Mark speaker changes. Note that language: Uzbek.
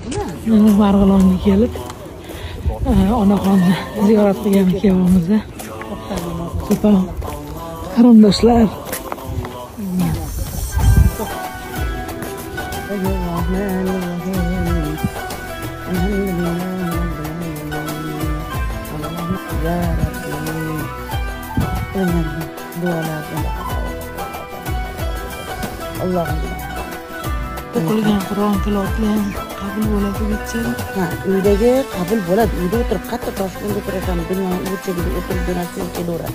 Speaker 1: Marg'ilonga kelib onaxonni ziyorat qilgan kuyovimiz. Super qarindoshlar. O'qilgan Qur'on tilovatlar qabul bo'ladi deb.
Speaker 2: Ha, uydagi qabul bo'ladi. Uyda o'tirib, qatta Toshkentda o'tirasan, dunyo o'rtaga o'tirib jo'natib kelaveradi.